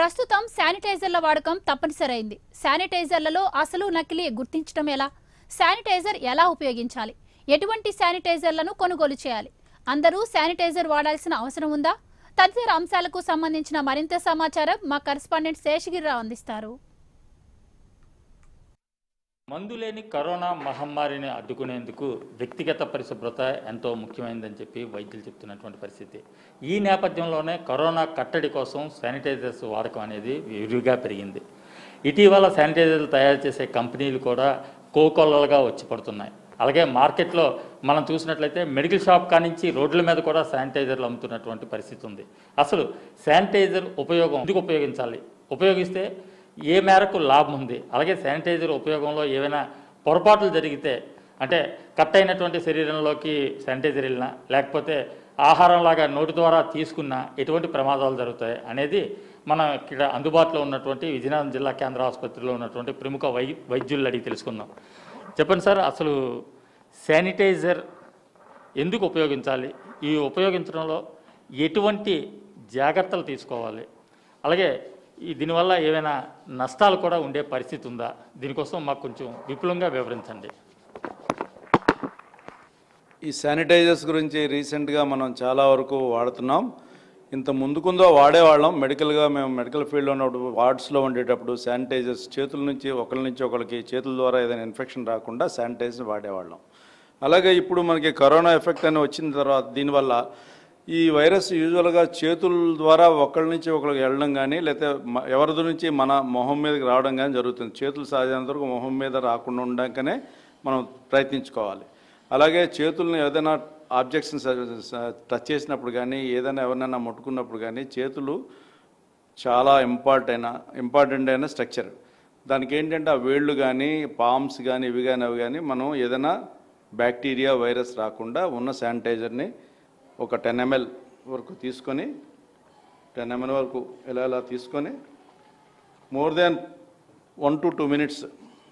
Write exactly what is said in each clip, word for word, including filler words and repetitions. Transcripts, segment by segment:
ప్రస్తుతం శానిటైజర్ల వాడకం తప్పనిసరైంది. శానిటైజర్లలో అసలు నకిలీ గుర్తించడం ఎలా? శానిటైజర్ ఎలా ఉపయోగించాలి? ఎటువంటి శానిటైజర్లను కొనుగోలు చేయాలి? అందరూ శానిటైజర్ వాడాల్సిన అవసరం ఉందా? తదితర అంశాలకు సంబంధించిన మరింత సమాచారం మా కరెస్పాండెంట్ శేషగిరిరావు అందిస్తారు. మందులేని కరోనా మహమ్మారిని అడ్డుకునేందుకు వ్యక్తిగత పరిశుభ్రత ఎంతో ముఖ్యమైనదని చెప్పి వైద్యులు చెప్తున్నటువంటి పరిస్థితి. ఈ నేపథ్యంలోనే కరోనా కట్టడి కోసం శానిటైజర్స్ వాడకం అనేది విరివిగా పెరిగింది. ఇటీవల శానిటైజర్లు తయారు చేసే కంపెనీలు కూడా కోకొల్లలుగా వచ్చి పడుతున్నాయి. అలాగే మార్కెట్లో మనం చూసినట్లయితే మెడికల్ షాప్ కానించి రోడ్ల మీద కూడా శానిటైజర్లు అమ్ముతున్నటువంటి పరిస్థితి ఉంది. అసలు శానిటైజర్ ఉపయోగం ఎందుకు ఉపయోగించాలి, ఉపయోగిస్తే ఏ మేరకు లాభం ఉంది, అలాగే శానిటైజర్ ఉపయోగంలో ఏవైనా పొరపాట్లు జరిగితే అంటే కట్ అయినటువంటి శరీరంలోకి శానిటైజర్ వెళ్ళినా లేకపోతే ఆహారంలాగా నోటి ద్వారా తీసుకున్నా ఎటువంటి ప్రమాదాలు జరుగుతాయి అనేది మనం ఇక్కడ అందుబాటులో ఉన్నటువంటి విజయనగరం జిల్లా కేంద్ర ఆసుపత్రిలో ఉన్నటువంటి ప్రముఖ వై వైద్యులు అడిగి తెలుసుకుందాం. చెప్పండి సార్, అసలు శానిటైజర్ ఎందుకు ఉపయోగించాలి, ఈ ఉపయోగించడంలో ఎటువంటి జాగ్రత్తలు తీసుకోవాలి, అలాగే ఈ దీనివల్ల ఏమైనా నష్టాలు కూడా ఉండే పరిస్థితి ఉందా? దీనికోసం మాకు కొంచెం విపులంగా వివరించండి. ఈ శానిటైజర్స్ గురించి రీసెంట్గా మనం చాలా వరకు వాడుతున్నాం. ఇంత ముందుకుందో వాడేవాళ్ళం. మెడికల్గా మేము మెడికల్ ఫీల్డ్లో ఉన్నప్పుడు వార్డ్స్లో ఉండేటప్పుడు శానిటైజర్స్ చేతుల నుంచి ఒకరి నుంచి ఒకరికి చేతుల ద్వారా ఏదైనా ఇన్ఫెక్షన్ రాకుండా శానిటైజర్ వాడేవాళ్ళం. అలాగే ఇప్పుడు మనకి కరోనా ఎఫెక్ట్ అని వచ్చిన తర్వాత దీనివల్ల ఈ వైరస్ యూజువల్గా చేతుల ద్వారా ఒకరి నుంచి ఒకరికి వెళ్ళడం కానీ లేకపోతే ఎవరిది నుంచి మన మొహం మీదకి రావడం కానీ జరుగుతుంది. చేతులు సాధ్యమైనంత వరకు మొహం మీద రాకుండా ఉండడానికనే మనం ప్రయత్నించుకోవాలి. అలాగే చేతుల్ని ఏదైనా ఆబ్జెక్ట్స్ని టచ్ చేసినప్పుడు కానీ ఏదైనా ఎవరినైనా ముట్టుకున్నప్పుడు కానీ చేతులు చాలా ఇంపార్టెంట్ అయిన ఇంపార్టెంట్ అయిన స్ట్రక్చర్. దానికి ఏంటంటే ఆ వేళ్ళు కానీ పామ్స్ కానీ ఇవి కానీ అవి కానీ మనం ఏదైనా బ్యాక్టీరియా వైరస్ రాకుండా ఉన్న శానిటైజర్ని ఒక టెన్ ఎంఎల్ వరకు తీసుకొని టెన్ ఎంఎల్ వరకు ఎలా ఎలా తీసుకొని more than one to two minutes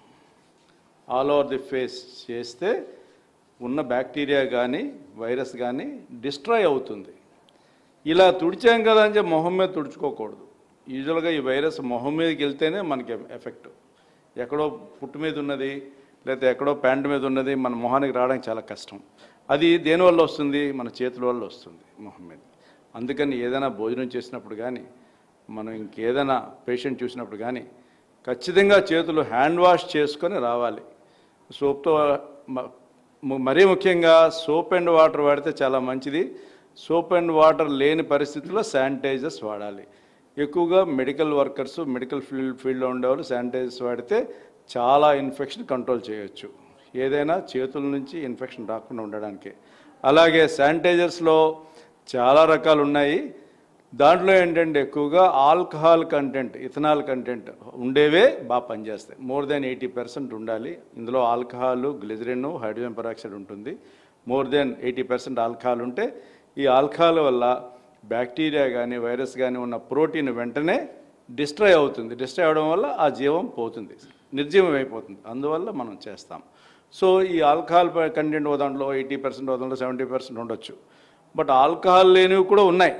all over the face చేస్తే ఉన్న బ్యాక్టీరియా కానీ వైరస్ కానీ డిస్ట్రాయ్ అవుతుంది. ఇలా తుడిచాం కదా అని చెప్పి మొహం మీద తుడుచుకోకూడదు. యూజువల్గా ఈ వైరస్ మొహం మీదకి వెళ్తేనే మనకి ఎఫెక్ట్. ఎక్కడో పుట్టు మీద ఉన్నది లేకపోతే ఎక్కడో ప్యాంట్ మీద ఉన్నది మన మొహానికి రావడానికి చాలా కష్టం. అది దేనివల్ల వస్తుంది? మన చేతుల వల్ల వస్తుంది మొహం మీద. అందుకని ఏదైనా భోజనం చేసినప్పుడు కానీ మనం ఇంకేదైనా పేషెంట్ చూసినప్పుడు కానీ ఖచ్చితంగా చేతులు హ్యాండ్ వాష్ చేసుకొని రావాలి. సోప్తో మరీ ముఖ్యంగా సోప్ అండ్ వాటర్ వాడితే చాలా మంచిది. సోప్ అండ్ వాటర్ లేని పరిస్థితుల్లో శానిటైజర్స్ వాడాలి. ఎక్కువగా మెడికల్ వర్కర్స్ మెడికల్ ఫీల్డ్ ఫీల్డ్లో ఉండేవాళ్ళు శానిటైజర్స్ వాడితే చాలా ఇన్ఫెక్షన్ కంట్రోల్ చేయొచ్చు. ఏదైనా చేతుల నుంచి ఇన్ఫెక్షన్ రాకుండా ఉండడానికి. అలాగే శానిటైజర్స్లో చాలా రకాలు ఉన్నాయి. దాంట్లో ఏంటంటే ఎక్కువగా ఆల్కహాల్ కంటెంట్ ఇథనాల్ కంటెంట్ ఉండేవే బాగా పనిచేస్తాయి. మోర్ దెన్ ఎయిటీ పర్సెంట్ ఉండాలి. ఇందులో ఆల్కహాల్ గ్లిజరిన్ హైడ్రోజన్ పెరాక్సైడ్ ఉంటుంది. More than eighty percent alcohol ఉంటే ఈ ఆల్కహాల్ వల్ల బ్యాక్టీరియా కానీ వైరస్ కానీ ఉన్న ప్రోటీన్ వెంటనే డిస్ట్రాయ్ అవుతుంది. డిస్ట్రాయ్ అవడం వల్ల ఆ జీవం పోతుంది, నిర్జీవం అయిపోతుంది. అందువల్ల మనం చేస్తాం. సో ఈ ఆల్కహాల్ కంటెంట్ ఓ దాంట్లో ఎయిటీ పర్సెంట్ ఓ దాంట్లో సెవెంటీ పర్సెంట్ ఉండొచ్చు. బట్ ఆల్కహాల్ లేనివి కూడా ఉన్నాయి.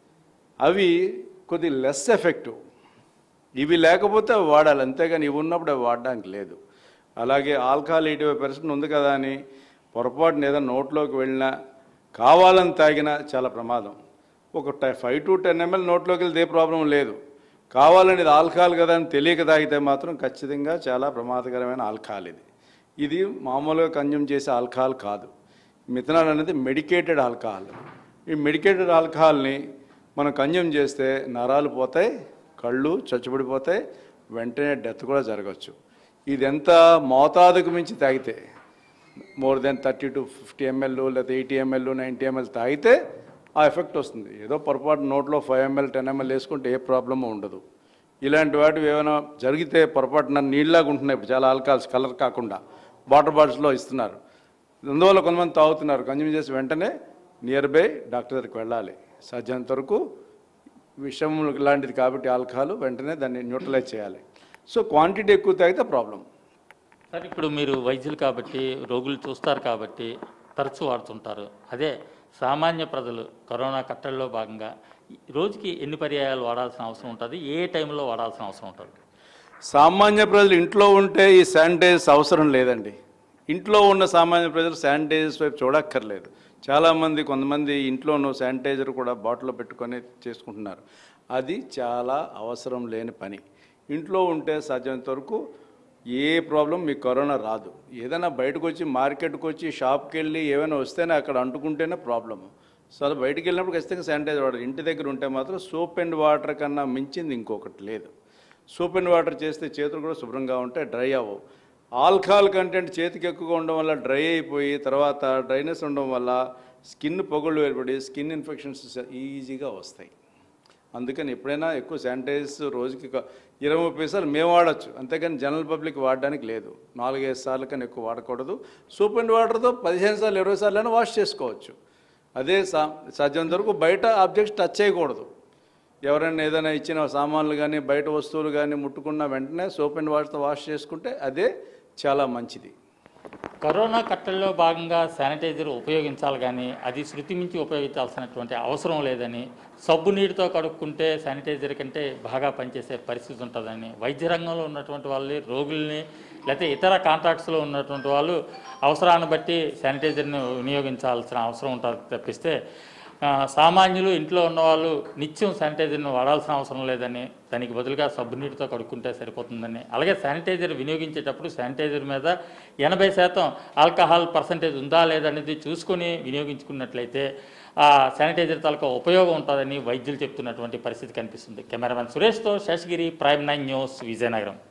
అవి కొద్ది లెస్ ఎఫెక్టివ్. ఇవి లేకపోతే అవి వాడాలి, అంతేగాని ఇవి ఉన్నప్పుడు అవి వాడడానికి లేదు. అలాగే ఆల్కహాల్ ఎయిటీ ఫైవ్ పర్సెంట్ ఉంది కదా అని పొరపాటున ఏదైనా నోట్లోకి వెళ్ళినా కావాలని తాగినా చాలా ప్రమాదం. ఒక ఫైవ్ టు టెన్ ఎంఎల్ నోట్లోకి వెళ్తే ఏ ప్రాబ్లం లేదు. కావాలని ఇది ఆల్కహాల్ కదా అని తెలియక తాగితే మాత్రం ఖచ్చితంగా చాలా ప్రమాదకరమైన ఆల్కహాల్ ఇది. ఇది మామూలుగా కన్జ్యూమ్ చేసే ఆల్కహాల్ కాదు. మిథనాల్ అనేది మెడికేటెడ్ ఆల్కహాల్. ఈ మెడికేటెడ్ ఆల్కహాల్ని మనం కన్జ్యూమ్ చేస్తే నరాలు పోతాయి, కళ్ళు చచ్చుబడిపోతాయి, వెంటనే డెత్ కూడా జరగవచ్చు. ఇది ఎంత మోతాదుకు మించి తాగితే more than thirty to fifty ML లేదా ఎయిటీ ఎంఎల్ నైంటీ ఎంఎల్ తాగితే ఆ ఎఫెక్ట్ వస్తుంది. ఏదో పొరపాటు నోట్లో ఫైవ్ ఎంఎల్ టెన్ ఎంఎల్ వేసుకుంటే ఏ ప్రాబ్లము ఉండదు. ఇలాంటి వాటివి ఏమైనా జరిగితే పొరపాటున నీళ్ళలాగా ఉంటున్నాయి. ఇప్పుడు చాలా ఆల్కహాల్స్ కలర్ కాకుండా వాటర్ బాటిల్స్లో ఇస్తున్నారు. అందువల్ల కొంతమంది తాగుతున్నారు. కన్జ్యూమ్ చేసి వెంటనే నియర్ బై డాక్టర్ దగ్గరికి వెళ్ళాలి. సాధ్యమైనంత వరకు విషం లాంటిది కాబట్టి ఆల్కహాల్ వెంటనే దాన్ని న్యూట్రలైజ్ చేయాలి. సో క్వాంటిటీ ఎక్కువ తాగితే ప్రాబ్లం. సార్, ఇప్పుడు మీరు వైద్యులు కాబట్టి రోగులు చూస్తారు కాబట్టి తరచూ వాడుతుంటారు. అదే సామాన్య ప్రజలు కరోనా కట్టడిలో భాగంగా రోజుకి ఎన్ని పర్యాయాలు వాడాల్సిన అవసరం ఉంటుంది, ఏ టైంలో వాడాల్సిన అవసరం ఉంటుంది? సామాన్య ప్రజలు ఇంట్లో ఉంటే ఈ శానిటైజర్స్ అవసరం లేదండి. ఇంట్లో ఉన్న సామాన్య ప్రజలు శానిటైజర్స్ వైపు చూడక్కర్లేదు. చాలామంది కొంతమంది ఇంట్లోనూ శానిటైజర్ కూడా బాటిల్లో పెట్టుకొని చేసుకుంటున్నారు. అది చాలా అవసరం లేని పని. ఇంట్లో ఉంటే సాధ్యమైనంత వరకు ఏ ప్రాబ్లం మీకు కరోనా రాదు. ఏదైనా బయటకు వచ్చి మార్కెట్కి వచ్చి షాప్కి వెళ్ళి ఏమైనా వస్తేనే అక్కడ అంటుకుంటేనే ప్రాబ్లము. సో అది బయటికి వెళ్ళినప్పుడు ఖచ్చితంగా శానిటైజర్ వాడాలి. ఇంటి దగ్గర ఉంటే మాత్రం సోప్ అండ్ వాటర్ కన్నా మించింది ఇంకొకటి లేదు. సోప్ అండ్ వాటర్ చేస్తే చేతులు కూడా శుభ్రంగా ఉంటాయి, డ్రై అవ్వవు. ఆల్కహాల్ కంటెంట్ చేతికి ఎక్కువగా ఉండడం వల్ల డ్రై అయిపోయి తర్వాత డ్రైనెస్ ఉండడం వల్ల స్కిన్ పొగళ్ళు ఏర్పడి స్కిన్ ఇన్ఫెక్షన్స్ ఈజీగా వస్తాయి. అందుకని ఎప్పుడైనా ఎక్కువ శానిటైజర్స్ రోజుకి ఇరవై ముప్పై సార్లు మేము వాడచ్చు, అంతేకాని జనరల్ పబ్లిక్ వాడడానికి లేదు. నాలుగైదు సార్లు కన్నా ఎక్కువ వాడకూడదు. సోప్ అండ్ వాటర్తో పదిహేను సార్లు ఇరవై సార్లు అయినా వాష్ చేసుకోవచ్చు. అదే సా సాధ్యమైనంత వరకు బయట ఆబ్జెక్ట్స్ టచ్ చేయకూడదు. ఎవరైనా ఏదైనా ఇచ్చిన సామాన్లు కానీ బయట వస్తువులు కానీ ముట్టుకున్న వెంటనే సోప్ అండ్ వాటర్తో వాష్ చేసుకుంటే అదే చాలా మంచిది. కరోనా కట్టడిలో భాగంగా శానిటైజర్ ఉపయోగించాలి, కానీ అది శృతి మించి ఉపయోగించాల్సినటువంటి అవసరం లేదని, సబ్బు నీటితో కడుక్కుంటే శానిటైజర్ కంటే బాగా పనిచేసే పరిస్థితి ఉంటుందని వైద్య రంగంలో ఉన్నటువంటి వాళ్ళని, రోగుల్ని, లేకపోతే ఇతర కాంట్రాక్ట్స్లో ఉన్నటువంటి వాళ్ళు అవసరాన్ని బట్టి శానిటైజర్ని వినియోగించాల్సిన అవసరం ఉంటుంది తప్పిస్తే సామాన్యులు ఇంట్లో ఉన్నవాళ్ళు నిత్యం శానిటైజర్ని వాడాల్సిన అవసరం లేదని, దానికి బదులుగా సబ్బు నీటితో కడుక్కుంటే సరిపోతుందని, అలాగే శానిటైజర్ వినియోగించేటప్పుడు శానిటైజర్ మీద ఎనభై శాతం ఆల్కహాల్ పర్సంటేజ్ ఉందా లేదనేది చూసుకొని వినియోగించుకున్నట్లయితే ఆ శానిటైజర్ తాలూకా ఉపయోగం ఉంటుందని వైద్యులు చెప్తున్నటువంటి పరిస్థితి కనిపిస్తుంది. కెమెరామెన్ సురేష్తో Seshagiri, prime nine news, Vizianagaram.